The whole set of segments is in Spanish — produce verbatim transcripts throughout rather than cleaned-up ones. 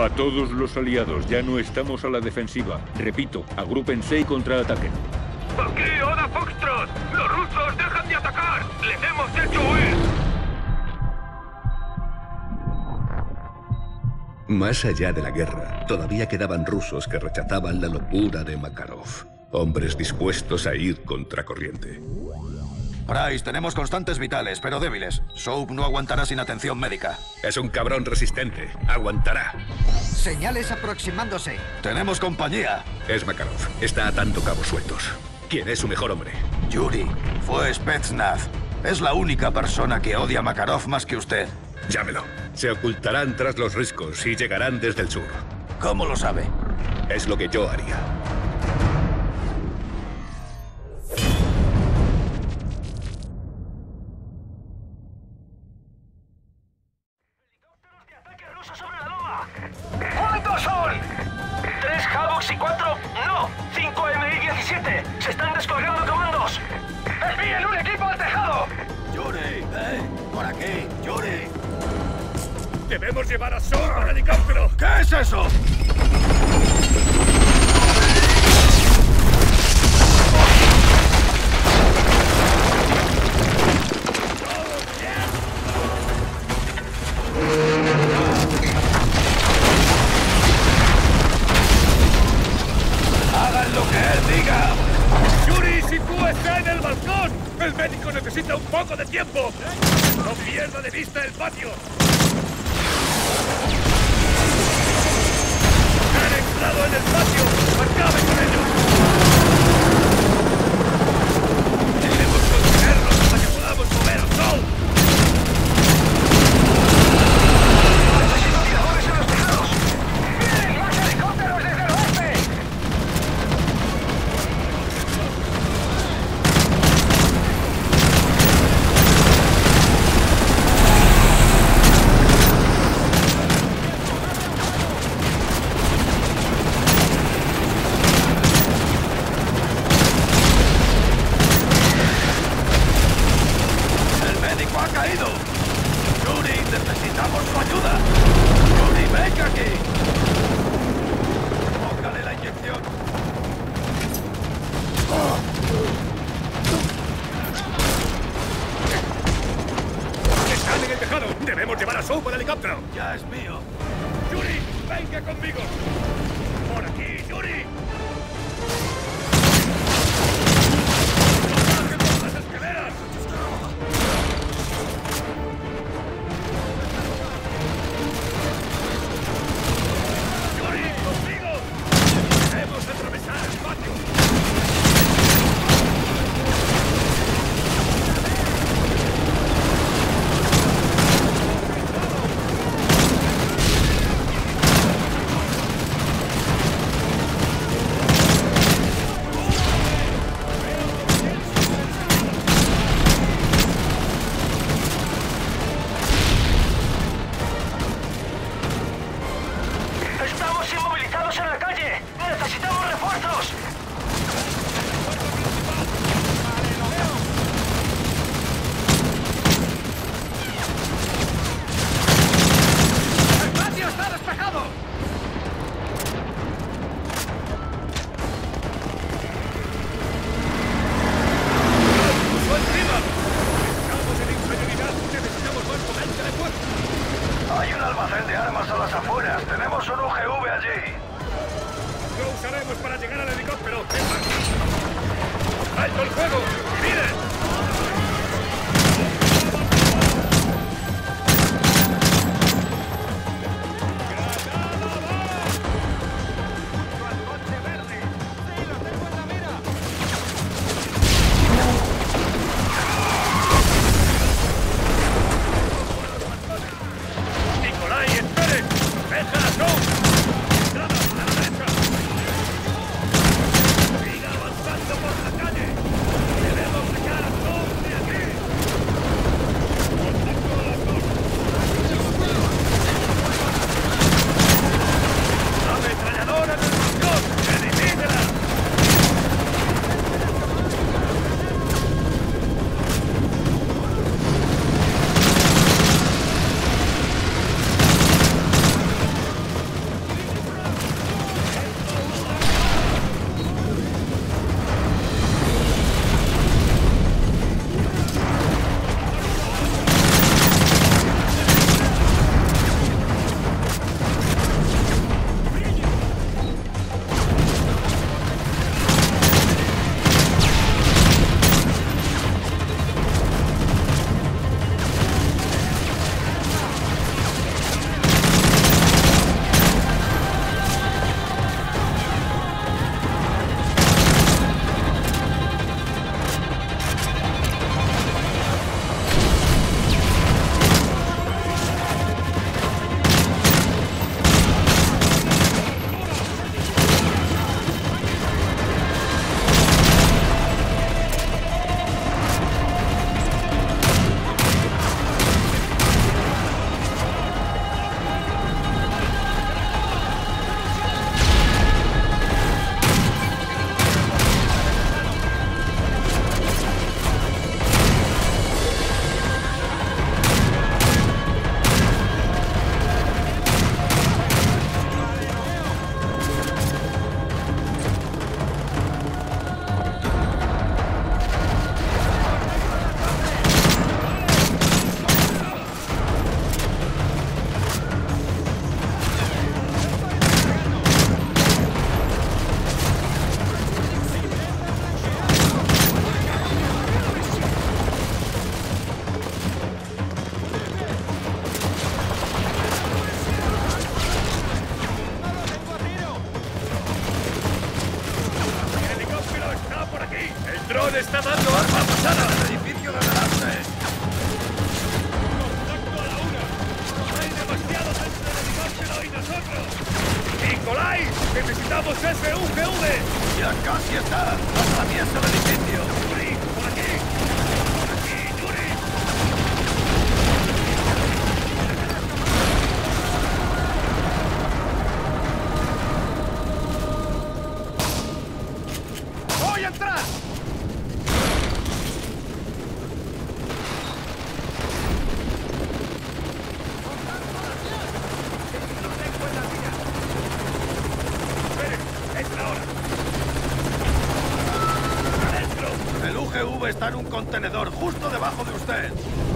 A todos los aliados, ya no estamos a la defensiva. Repito, agrúpense y contraataquen. ¡Aquí, Oda Foxtrot! ¡Los rusos dejan de atacar! ¡Les hemos hecho huir! Más allá de la guerra, todavía quedaban rusos que rechazaban la locura de Makarov. Hombres dispuestos a ir contracorriente. Price, tenemos constantes vitales, pero débiles. Soap no aguantará sin atención médica. Es un cabrón resistente. Aguantará. Señales aproximándose. Tenemos compañía. Es Makarov. Está atando cabos sueltos. ¿Quién es su mejor hombre? Yuri. Fue Spetsnaz. Es la única persona que odia a Makarov más que usted. Llámelo. Se ocultarán tras los riscos y llegarán desde el sur. ¿Cómo lo sabe? Es lo que yo haría. ¿Cuántos son? ¿Tres Havocs y cuatro? ¡No! ¡Cinco M I diecisiete! ¡Se están descolgando comandos! ¡Envíen un equipo al tejado! Yuri, eh, por aquí, Yuri. ¡Debemos llevar a Soap al helicóptero! ¿Qué es eso? ¡Hagan lo que él diga! ¡Yuri, sitúese en el balcón! ¡El médico necesita un poco de tiempo! ¡No pierda de vista el patio! ¡Han entrado en el patio! ¡Acabe con ellos! ¡Debemos contenerlos hasta que podamos mover a Soap! ¡Necesito tiradores en los tejados! ¡Vienen más helicópteros desde el oeste! ¡El médico ha caído! ¡Yuri, necesitamos su ayuda! ¡Yuri, venga aquí! ¡Póngale la inyección! ¡Están en el tejado! ¡Debemos llevar a Soap al helicóptero! ¡Ya es mío! ¡Yuri, venga conmigo! ¡Por aquí, Yuri! ¡No bajen por las escaleras! ¡Yuri, conmigo! ¡Debemos atravesar el patio! ¡Estamos inmovilizados en la calle! ¡Necesitamos refuerzos! ¡El patio está despejado! ¡Puso encima! ¡Estamos en inferioridad! ¡Necesitamos más potencia de fuerza! Hay un almacén de armas a las afueras. Tenemos un U G V allí. Lo usaremos para llegar al helicóptero. ¡Alto el fuego! ¡Miren! ¡Nicolai, espere! ¡Deja a Soap! ¡Entrada a la derecha! ¡Siga avanzando por la calle! ¡Debemos sacar a está dando arma pasada! ¡El edificio de delante! ¡Contacto a la una! ¡Hay demasiados entre el helicóptero y nosotros! ¡Nicolai! ¡Necesitamos ese U G V! ¡Ya casi está! ¡Atraviesa el edificio! ¡Yuri! ¡Por aquí! ¡Por aquí, Yuri! ¡Voy a entrar! ¡Esperen! ¡Es la hora! ¡Adentro! El U G V está en un contenedor justo debajo de usted.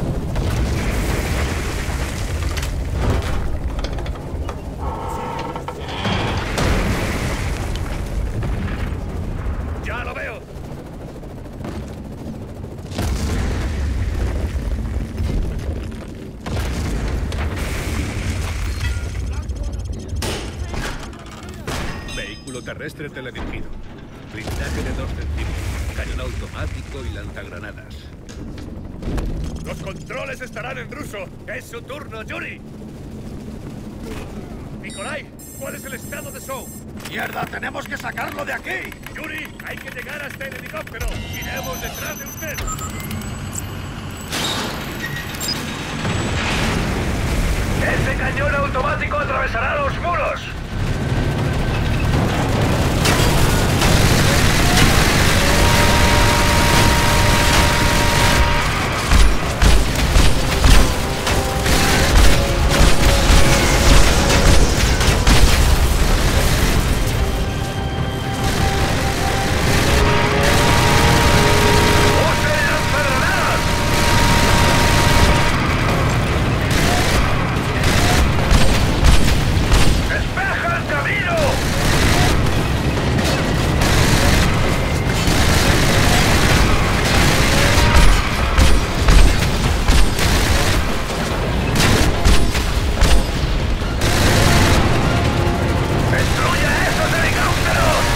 ¡Ya lo veo! Vehículo terrestre teledirigido. Blindaje de dos centímetros. Cañón automático y lanzagranadas. ¡Los controles estarán en ruso! ¡Es su turno, Yuri! Nikolai, ¿cuál es el estado de Shaw? ¡Mierda! ¡Tenemos que sacarlo de aquí! Yuri, hay que llegar hasta el helicóptero. Iremos detrás de usted. ¡Ese cañón automático atravesará los muros! ¡Usen lanzagranadas! ¡Despeja el camino! ¡Destruye esos helicópteros!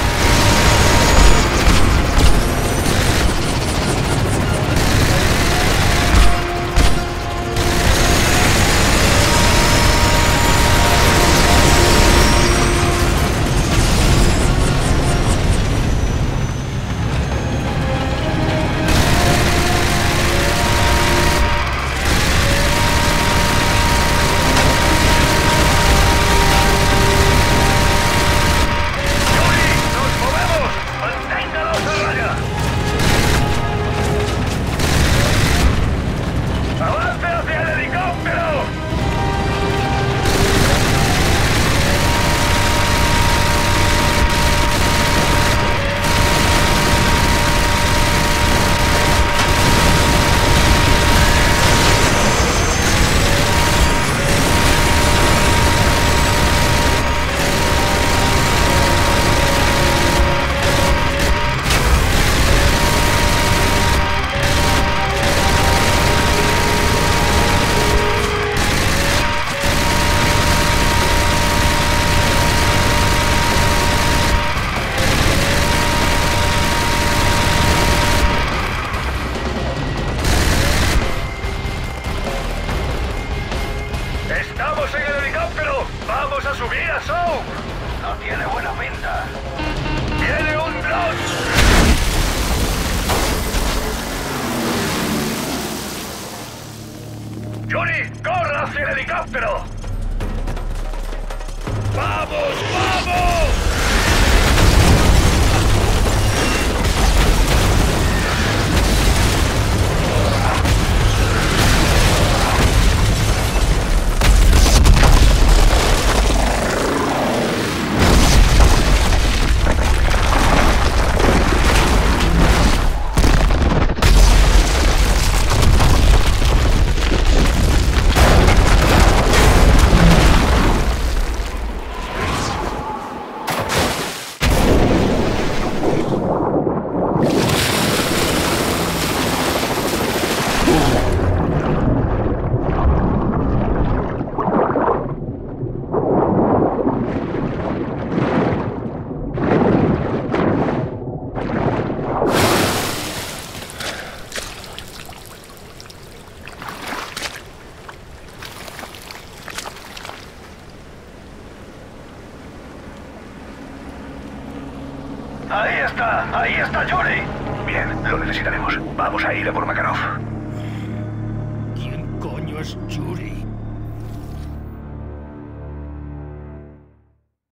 ¡Yuri! ¡Nos movemos! ¡Manténgalos a raya! ¡Avance hacia el helicóptero! ¡Estamos en el helicóptero! ¡Vamos a subir a Shaw! No tiene buena pinta. ¡Tiene un dron! ¡Yuri, corra hacia el helicóptero! ¡Vamos, vamos! Ahí está, ahí está Yuri. Bien, lo necesitaremos. Vamos a ir a por Makarov. ¿Quién coño es Yuri?